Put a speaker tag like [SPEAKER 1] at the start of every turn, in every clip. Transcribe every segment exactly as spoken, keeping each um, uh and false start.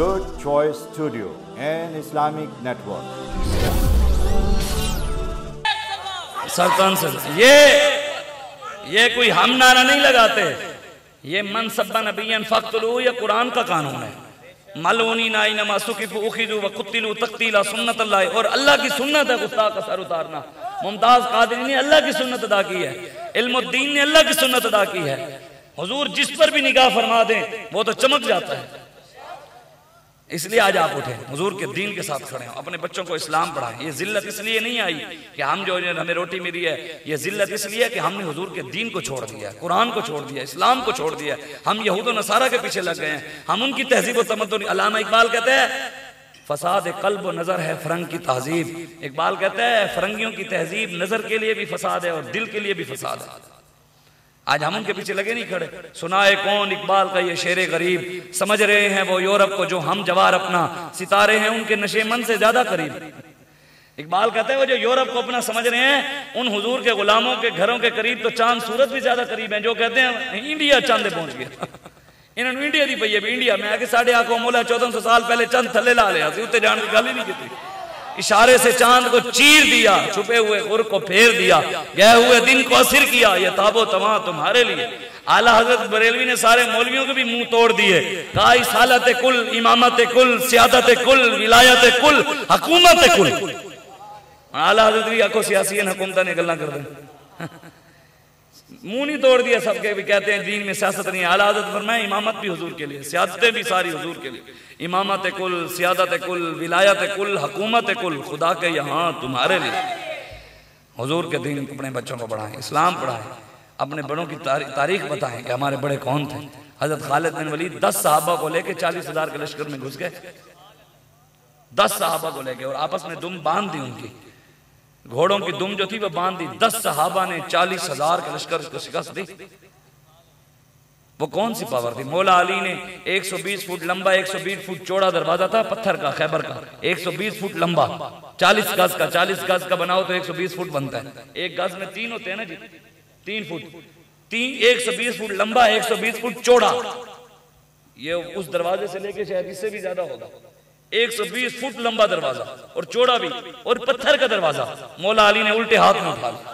[SPEAKER 1] Good Choice Studio and Islamic Network.
[SPEAKER 2] سرطان سے یہ یہ کوئی ہم نعرہ نہیں لگاتے، یہ من سب نبیًا فاقتلوہ یہ قرآن کا قانون ہے۔ ملعونین اینما ثقفوا اخذوا وقتلوا تقتیلا، سنت اللہ، اور اللہ کی سنت ہے گستاخ کا سر اتارنا۔ ممتاز قادری نے اللہ کی سنت ادا کی ہے، علم الدین نے اللہ کی سنت ادا کی ہے۔ حضور جس پر بھی نگاہ فرما دیں وہ تو چمک جاتا ہے۔ اس لیے آج آپ اٹھیں، حضور کے دین کے ساتھ کھڑے ہیں، اپنے بچوں کو اسلام پڑھائیں۔ یہ ذلت اس لیے نہیں آئی کہ ہم جو ہمیں روٹی ملی ہے، یہ ذلت اس لیے کہ ہم نے حضور کے دین کو چھوڑ دیا ہے، قرآن کو چھوڑ دیا ہے، اسلام کو چھوڑ دیا ہے۔ ہم یہود و نصارہ کے پیچھے لگ گئے ہیں، ہم ان کی تہذیب و تمدن۔ علامہ اقبال کہتے ہیں فساد قلب و نظر ہے فرنگ کی تہذیب۔ اقبال کہتا ہے فرنگیوں کی تہذیب نظر کے لیے بھی فساد ہے اور دل کے لیے بھی فساد ہے۔ آج ہم ان کے پیچھے لگے نہیں کھڑے۔ سنائے کون اقبال کا یہ شعر غریب، سمجھ رہے ہیں وہ یورپ کو جو ہم جوار اپنا، ستارے ہیں ان کے نشے من سے زیادہ قریب۔ اقبال کہتے ہیں وہ جو یورپ کو اپنا سمجھ رہے ہیں، ان حضور کے غلاموں کے گھروں کے قریب تو چاند سورج بھی زیادہ قریب ہیں، جو کہتے ہیں انڈیا چاندے پہنچ گیا۔ انہوں نے انڈیا دی پئی ہے، انڈیا میں آگے ساڑھے آنکھوں مولا چودہ سو سال پہلے چند تھلے لا لیا، اتے جان کی گالی نہیں کی، اشارے سے چاند کو چیر دیا، چھپے ہوئے غر کو پھیر دیا، گئے ہوئے دن کو اسر کیا، یہ تاب و تماں تمہارے لیے۔ اعلیٰ حضرت بریلوی نے سارے مولویوں کے بھی منہ توڑ دیے، کہا اصالت کل، امامت کل، سیادت کل، ولایت کل، حکومت کل۔ اعلیٰ حضرت بھی آکھو سیاسین حکومتہ نے گلنا کر دیں، منہ نہیں توڑ دیا سب کے بھی کہتے ہیں دین میں سیاست نہیں ہے۔ اعلیٰ حضرت فرمائے امامت بھی حضور کے لیے، سیادتیں بھی ساری حضور کے لیے، امامت کل، سیادت کل، ولایت کل، حکومت کل، خدا کے یہاں تمہارے لیے۔ حضور کے دین اپنے بچوں کو پڑھائیں، اسلام پڑھائیں، اپنے بڑوں کی تاریخ بتائیں کہ ہمارے بڑے کون تھے۔ حضرت خالد بن ولید دس صحابہ کو لے کے چالیس ہزار کے لشکر میں گھس گئے، دس صحابہ کو لے کے، اور آپس میں دم باندھ دی ان کی، گھوڑوں کی دم جو تھی وہ باندھ دی۔ دس صحابہ نے چالیس ہزار کے لشکر کو شکست دی۔ وہ کون سی پاور تھی؟ مولا علی نے ایک سو بیس فٹ لمبا، ایک سو بیس فٹ چوڑا دروازہ تھا پتھر کا، خیبر کا، ایک سو بیس فٹ لمبا، چالیس گز کا، چالیس گز کا بناؤ تو ایک سو بیس فٹ بنتا ہے، ایک گز میں تین ہوتے ہیں نا جی، تین فٹ، تین ایک سو بیس فٹ لمبا، ایک سو بیس فٹ چوڑا۔ یہ اس دروازے سے لے کے شاید اس سے بھی زیادہ ہوگا، ایک سو بیس فٹ لمبا دروازہ اور چوڑا بھی، اور پتھر کا دروازہ مولا علی نے الٹے ہاتھ میں اٹھا لیا۔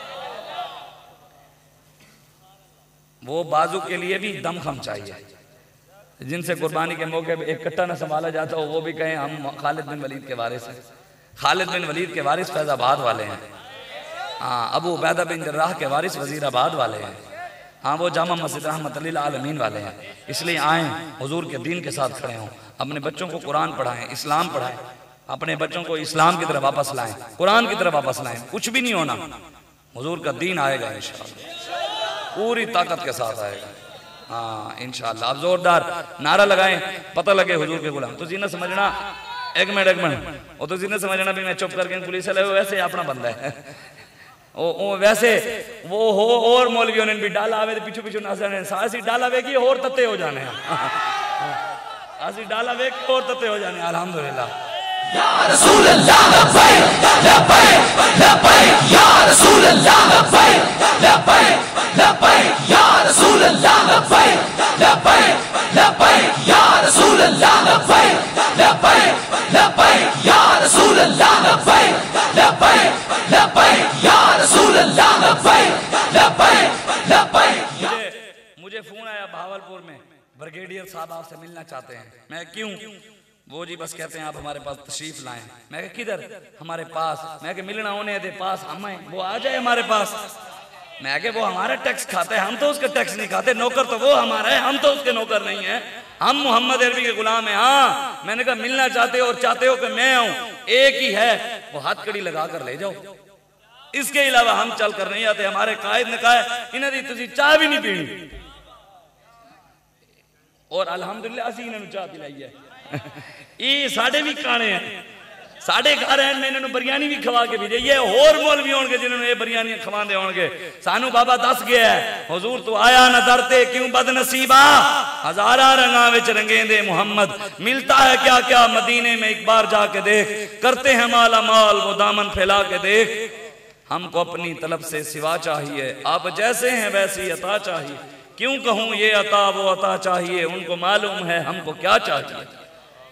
[SPEAKER 2] وہ بازو کے لیے بھی دم خم چاہیے، جن سے قربانی کے موقع پہ ایک کٹا نہ سنبھالا جاتا ہو وہ بھی کہیں ہم خالد بن ولید کے وارث ہیں۔ خالد بن ولید کے وارث فیض آباد والے ہیں، ہاں ابو عبیدہ بن جراح کے وارث وزیر آباد والے ہیں، ہاں وہ جامع مسجد رحمت للعالمین والے ہیں۔ اس لیے آئیں حضور کے دین کے ساتھ کھڑے ہوں، اپنے بچوں کو قرآن پڑھائیں، اسلام پڑھائیں، اپنے بچوں کو اسلام کی طرف واپس لائیں، قرآن کی طرف واپس لائیں۔ کچھ بھی نہیں ہونا، حضور کا دین آئے گا انشاءاللہ، پوری طاقت کے ساتھ آئے گا، ہاں انشاءاللہ۔ آپ زوردار نعرہ لگائیں، پتہ لگے حضور کے غلام۔ تو نہ سمجھنا، ایک منٹ ایک منٹ، وہ تو نہ سمجھنا بھی میں چپ کر کے پولیس والے ویسے اپنا بندہ ہے، ویسے وہ ہو اور مولویوں نے بھی ڈالا آوے پیچھو پیچھو نہ سنے، ساسی ڈالا وے کی اور تتے ہو جانے ہیں، ساسی ڈالا وے کی اور تتے ہو جانے ہیں، الحمدللہ۔
[SPEAKER 3] یا رسول اللہ لبیک لبیک لبیک یا رسول اللہ لبیک لبیک لبیک یا رسول اللہ لبیک لبیک لبیک یا رسول اللہ لبیک لبیک لبیک یا رسول اللہ لبیک لبیک لبیک یا رسول اللہ لبیک لبیک لبیک۔
[SPEAKER 2] مجھے فون آیا بھاولپور میں، بریگیڈیئر صاحب آپ سے ملنا چاہتے ہیں۔ میں کیوں؟ وہ جی بس کہتے ہیں آپ ہمارے پاس تشریف لائیں۔ میں کہا کدھر؟ ہمارے پاس۔ میں کہ ملنا ہونے دے پاس ہم ہیں، وہ آ جائے ہمارے پاس۔ میں کہ وہ ہمارا ٹیکس کھاتے ہیں، ہم تو اس کا ٹیکس نہیں کھاتے، نوکر تو وہ ہمارا ہے، ہم تو اس کے نوکر نہیں ہیں، ہم محمد عربی کے غلام ہیں۔ ہاں میں نے کہا ملنا چاہتے ہو اور چاہتے ہو کہ میں آؤں، ایک ہی ہے، وہ ہاتھ کڑی لگا کر لے جاؤ، اس کے علاوہ ہم چل کر نہیں آتے۔ ہمارے قائد نے کہا ہے انہیں دی تسی چاہ بھی نہیں پینی، اور الحمدللہ اسی انہیں چاہ پلائی ہے۔ یہ ساڑھے بھی کانے ہیں، ساڑھے گھر ہیں، میں انہوں بریانی بھی کھوا کے بھیجے، یہ اور مولوی ہوں گے جنہوں نے یہ بریانی کھوا دے ہوں گے۔ سانو بابا دس گیا ہے حضور تو آیا نہ درتے کیوں بد نصیبہ، ہزارہ رنگاں وچ رنگیں دے محمد، ملتا ہے کیا کیا مدینے میں ایک بار جا کے دیکھ، کرتے ہیں مالا مال وہ دامن پھیلا کے دیکھ۔ ہم کو اپنی طلب سے سوا چاہیے، آپ جیسے ہیں ویسی عطا چاہیے، کیوں کہوں یہ عطا وہ عطا چاہیے، ان کو معلوم ہے ہم کو کیا چاہیے۔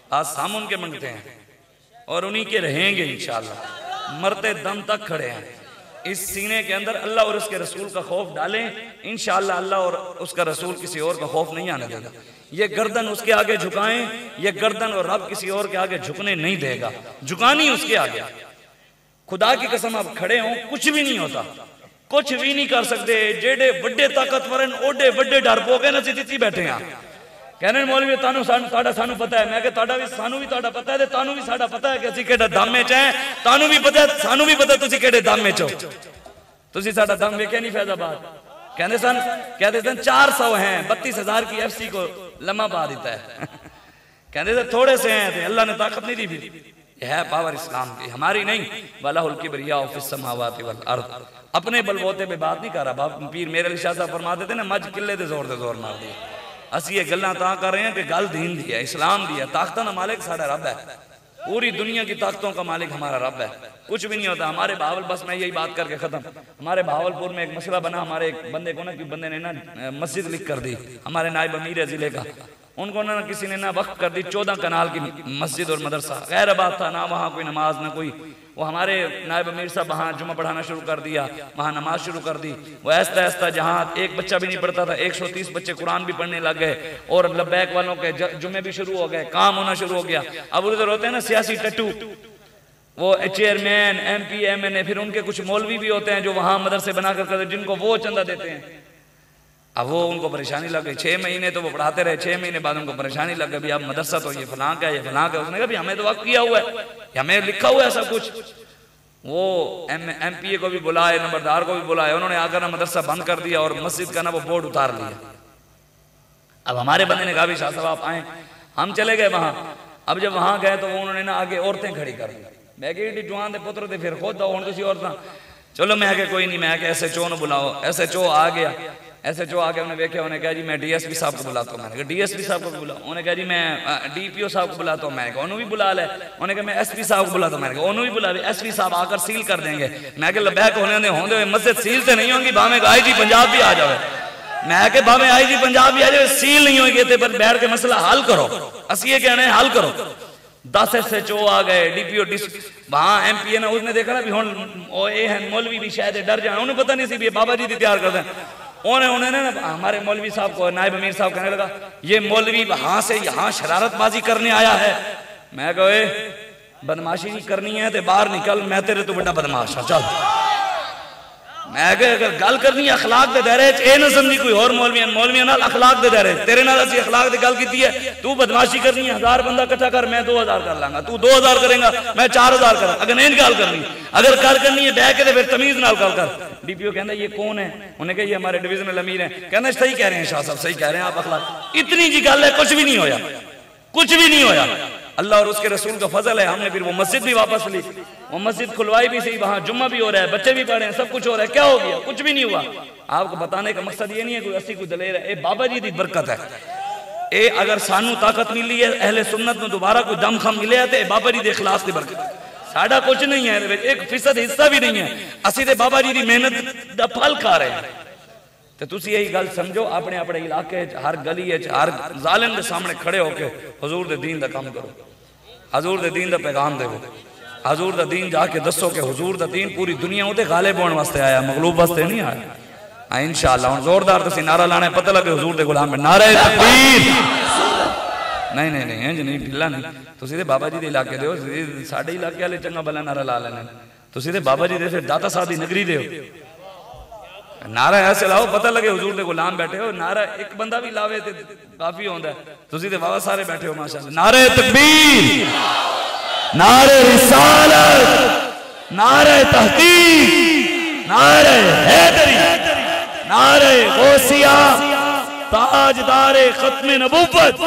[SPEAKER 2] آج ہم ان کے منگتے ہیں اور انہی کے رہیں گے انشاءاللہ، مرتے دم تک کھڑے ہیں۔ اس سینے کے اندر اللہ اور اس کے رسول کا خوف ڈالیں، انشاءاللہ اللہ اور اس کا رسول کسی اور کا خوف نہیں آنے دے گا۔ یہ گردن اس کے آگے جھکائیں، یہ گردن اور رب کسی اور کے آگے جھکنے نہیں دے گا، جھکانی اس کے آگے۔ خدا کی قسم آپ کھڑے ہوں، کچھ بھی نہیں ہوتا، کچھ بھی نہیں کر سکتے۔ جیڑے بڑے طاقتور ہیں اوڈے بڑے ڈرپوک ہیں نا، جتنی بیٹھے ہیں کہنے مولوی تانوں ساڈا سانو پتہ ہے، میں کہ تہاڈا بھی سانو بھی تہاڈا پتہ ہے تے تانوں بھی ساڈا پتہ ہے کہ اسی کیڑے دم وچ ہیں، تانوں بھی پتہ ہے سانو بھی پتہ ہے تسی کیڑے دم وچ ہو۔ تسی ساڈا دم ویکھیا نہیں فیض آباد؟ کہندے سن کہتے سن چار سو ہیں، بتیس ہزار کی ایف سی کو لمحہ پا دیتا ہے۔ کہندے سن تھوڑے سے ہیں تے اللہ نے طاقت نہیں دی بھی۔ یہ ہے پاور اسلام کی، ہماری نہیں۔ وَلَهُ الْكِبْرِيَاءُ فِي السَّمَاوَاتِ وَالْأَرْضِ۔ اپنے بلبوتے پہ بات نہیں کر رہا، باپ پیر میرے علی شاہ صاحب فرماتے تھے نا، مجھ قلے دے زور دے زور مار دی۔ اسی یہ گلنا تاں کر رہے ہیں کہ گل دین دی ہے، اسلام دی ہے، طاقتوں کا مالک ساڑھا رب ہے، پوری دنیا کی طاقتوں کا مالک ہمارا رب ہے، کچھ بھی نہیں ہوتا۔ ہمارے بھاول، بس میں یہی بات کر کے ختم، ہمارے بھاولپور میں ایک مسئلہ بنا، ہمارے ایک بندے کو نا کہ بندے نے نا مسجد لکھ کر دی، ہمارے نائب امیر ضلع کا، ان کو نا کسی نے نا وقف کر دی چودہ کنال کی مسجد اور مدرسہ، غیر بات تھا، نہ وہاں کوئی نماز نہ کوئی۔ وہ ہمارے نائب امیر صاحب وہاں جمعہ پڑھانا شروع کر دیا، وہاں نماز شروع کر دی۔ وہ ایستا ایستا جہاں ایک بچہ بھی نہیں پڑھتا تھا، ایک سو تیس بچے قرآن بھی پڑھنے لگ گئے، اور لبیک والوں کے جمعے بھی شروع ہو گئے، کام ہونا شروع ہو گیا۔ اب ادھر ہوتے ہیں نا سیاسی ٹٹو، وہ chairman, MP, MNA, پھر ان کے کچھ مولوی بھی ہوتے ہیں جو وہاں مدرسے بنا کر کرتے ہیں، جن کو وہ چندہ دیتے ہیں۔ اب وہ ان کو پریشانی لگ گئی، چھ مہینے تو وہ پڑھاتے رہے، چھ مہینے بعد ان کو پریشانی لگ گئی، اب مدرسہ تو یہ فلاں کا ہے، یہ فلاں کا ہے۔ اس نے کہا بھی ہمیں تو وقت کیا ہوا ہے، ہمیں لکھا ہوا ہے سب کچھ۔ وہ ایم پی اے کو بھی بلائے، نمبردار کو بھی بلائے، انہوں نے آ کر مدرسہ بند کر دیا اور مسجد کا نا وہ بورڈ اتار لیا۔ اب ہمارے بندے نے کہا بھی شاہ صاحب آپ آئیں، ہم چلے گئے وہاں۔ اب جب وہاں گئے تو انہوں نے نا آگے عورتیں کھڑی کر دی، میں کہ ایڈی جوان دے پتر دے پھر خود دو ہوں کسی عورتاں، چلو میں کہ کوئی نہیں، میں کہ ایس ایچ او نو بلاؤ۔ ایس ایچ او آ گیا، ایس ایچ او آ کے انہوں نے دیکھا، انہوں نے کہا جی میں ڈی ایس پی صاحب کو بلاتا ہوں، میں نے کہا ڈی ایس پی صاحب کو بلاؤ۔ انہوں نے کہا جی میں ڈی پی او صاحب کو بلاتا ہوں، میں نے کہا انہوں بھی بلا لے۔ انہوں نے کہا میں ایس پی صاحب کو بلاتا ہوں، میں نے کہا انہوں بھی بلا لے۔ ایس پی صاحب آ کر سیل کر دیں گے، میں کہ لبیک ہونے دے ہوندے ہوئے مسجد سیل سے نہیں ہوں گی، بھاویں آئی جی پنجاب بھی آ جاوے، میں کہ بھاویں آئی جی پنجاب بھی آ جاوے، سیل نہیں ہوئی گے تے پر بیٹھ کے مسئلہ حل کرو، اسی یہ کہنے ہیں حل کرو۔ دس ایس ایچ او آ گئے، ڈی پی او ڈس وہاں ایم پی اے نا، اس نے دیکھا نا بھی ہون اے ہیں مولوی بھی شاید ڈر جائیں، انہوں نے پتہ نہیں سی بھی بابا جی دی تیار کر دیں۔ انہوں نے نا ہمارے مولوی صاحب کو، نائب امیر صاحب کہنے لگا یہ مولوی وہاں سے یہاں شرارت بازی کرنے آیا ہے۔ میں کہے بدماشی نہیں کرنی ہے تے باہر نکل، میں تیرے تو بڑا بدماش ہوں، چل۔ میں کہ اگر گل کرنی ہے اخلاق دے دائرے اے نہ سمجھی کوئی اور مولوی مولوی نال اخلاق دے دائرے، تیرے نال اسی اخلاق دے گل کیتی ہے، تو بدماشی کرنی ہے، ہزار بندہ اکٹھا کر، میں دو ہزار کر لاں گا، تو دو ہزار کریں گا، میں چار ہزار کراں، اگر نہیں گل کرنی، اگر کر کرنی ہے بیٹھ کے تے پھر تمیز نال گل کر۔ ڈی پی او کہندا یہ کون ہے؟ انہوں نے کہا یہ ہمارے ڈویژنل امیر ہیں۔ کہندا صحیح کہہ رہے ہیں شاہ صاحب، صحیح کہہ رہے ہیں آپ، اخلاق اتنی جی گل ہے، کچھ بھی نہیں ہویا، کچھ بھی نہیں ہویا۔ اللہ اور اس کے رسول کا فضل ہے، ہم نے پھر وہ مسجد بھی واپس لی، وہ مسجد کھلوائی بھی سی، وہاں جمعہ بھی ہو رہا ہے، بچے بھی پڑھ رہے ہیں، سب کچھ ہو رہا ہے۔ کیا ہو گیا؟ کچھ بھی نہیں ہوا۔ آپ کو بتانے کا مقصد یہ نہیں ہے کوئی اسی کوئی دلیر ہے، اے بابا جی دی برکت ہے۔ اے اگر سانو طاقت ملی ہے، اہل سنت میں دوبارہ کوئی دم خم ملے ہے تو بابا جی دے اخلاص دی برکت ہے۔ ساڑھا کچھ نہیں ہے، ایک فیصد حصہ بھی نہیں ہے، اسی دے بابا جی دی محنت دا پھل کھا رہے ہیں۔ تو تسی یہی گل سمجھو، اپنے اپنے علاقے ہر گلی ہر ظالم دے سامنے کھڑے ہو کے حضور دے دین دا کام کرو، حضور دے دین دا پیغام دے، حضور دا دین جا کے دسو کہ حضور دا دین پوری دنیا ہوتے غالب ہونے واسطے آیا، مغلوب واسطے نہیں آیا۔ انشاءاللہ ہن زوردار تسی نعرہ لانے پتہ لگے حضور دے غلام میں نعرہ تکبیر۔ نہیں نہیں نہیں نہیں ڈھلا نہیں، تسی تے بابا جی دے علاقے دے ہو، ساڈے علاقے والے چنگا بلا نعرہ لا لینے، تسی تے بابا جی دے پھر داتا صاحب دی نگری دے ہو، نعرہ ایسے لاؤ پتہ لگے حضور دے غلام بیٹھے ہو۔ نعرہ ایک بندہ بھی لاوے تے کافی ہوندا ہے، تسی تے بابا سارے بیٹھے ہو ماشاءاللہ۔ نعرہ تکبیر، نعرہ رسالت، نعرہ تحقیق، نعرہ حیدری، نعرہ غوثیہ، تاجدار ختم نبوت،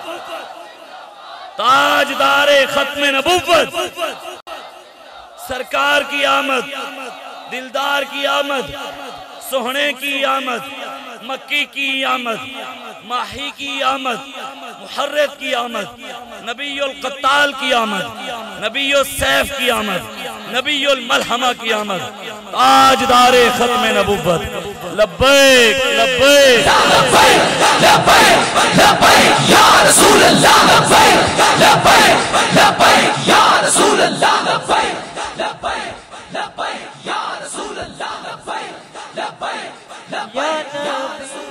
[SPEAKER 2] تاجدار ختم نبوت، سرکار کی آمد، دلدار کی آمد، سہنے کی آمد، مکی کی آمد، ماہی کی آمد، محرد کی آمد، نبی القتال کی آمد، نبی السیف کی آمد، نبی الملحمہ کی آمد، تاجدار ختم نبوت۔ لبیک لبیک
[SPEAKER 3] لبیک لبیک لبیک یا رسول اللہ، لبیک لبیک لبیک یا رسول اللہ لبیک لبیک لبیک یا رسول اللہ لبیک لبیک لبیک یا نبی